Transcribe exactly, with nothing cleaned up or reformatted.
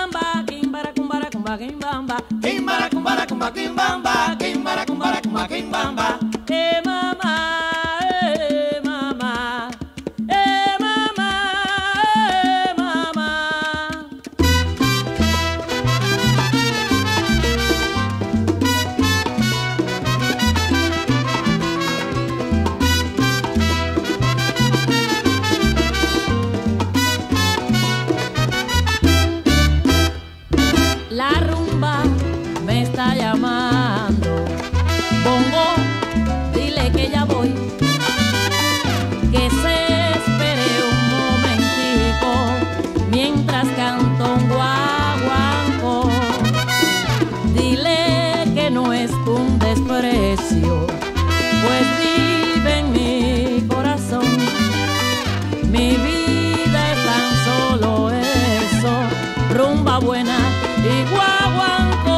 kimbamba, kimbara kumbara kumba kimbamba, Kimbara kumbara kumba kimbamba, kimbara kumbara kumba kimbamba. eh mama, eh mama, eh mama, eh mama. La rumba me está llamando, bongo, dile que ya voy, que se espere un momentico mientras canto un guaguancó. Dile que no es un desprecio, pues vive en mi corazón. Mi vida es tan solo eso, rumba buena y guaguancó.